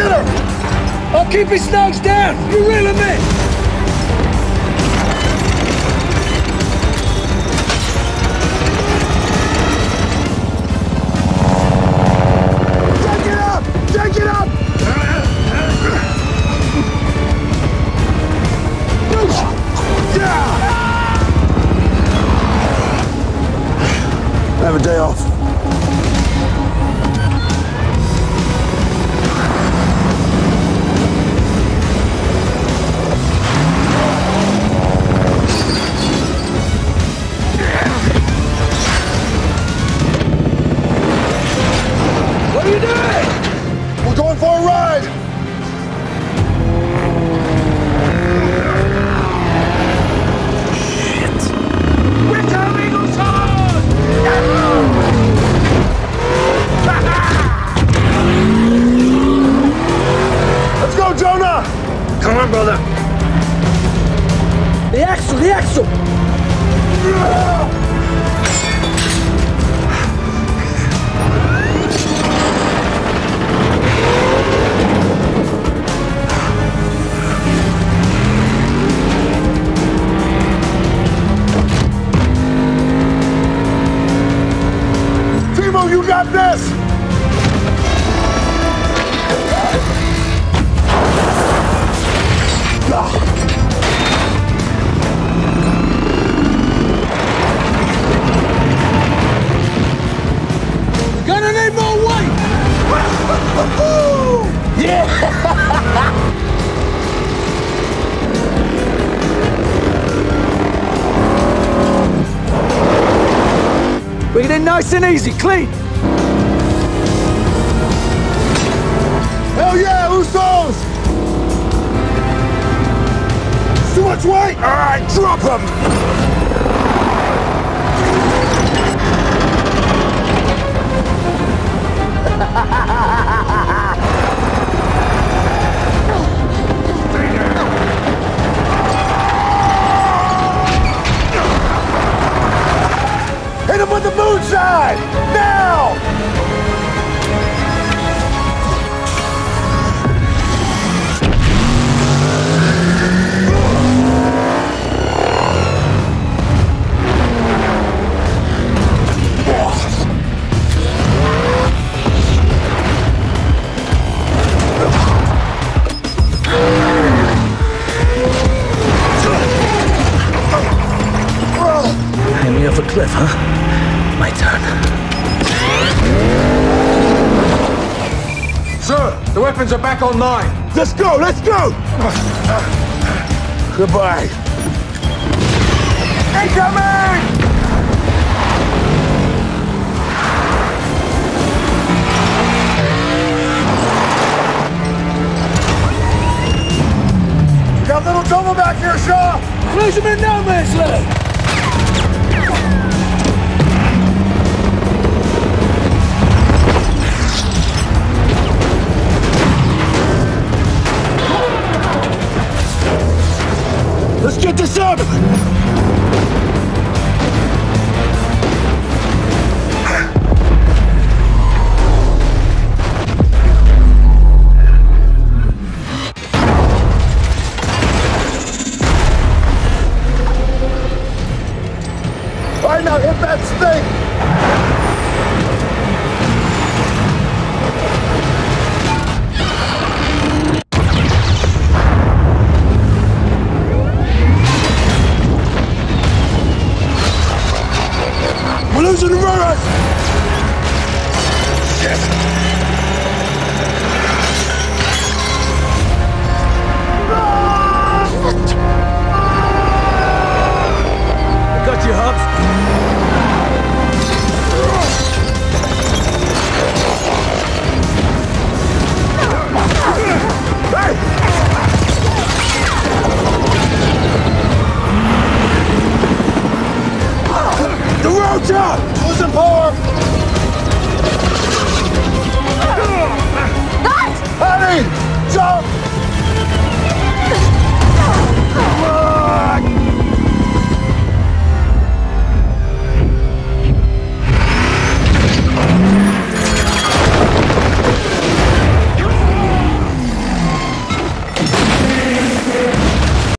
Get her! I'll keep his nose down! You reel him in! Take it up! Take it up! I have a day off. What are you doing? We're going for a ride! We're coming on time! Let's go, Jonah! Come on, brother. The axle, the axle! Timo, you got this! We're gonna need more weight! Yeah! Bring it in nice and easy, clean! Hell yeah, Usos! Too much weight! Alright, drop him! Hit him with the moonshine! Now! Hang me off a cliff, huh? My turn. Sir, the weapons are back online. Let's go! Let's go! Goodbye. Incoming! We got little trouble back here, Shaw! Lose him in no man's land! Let's get this up!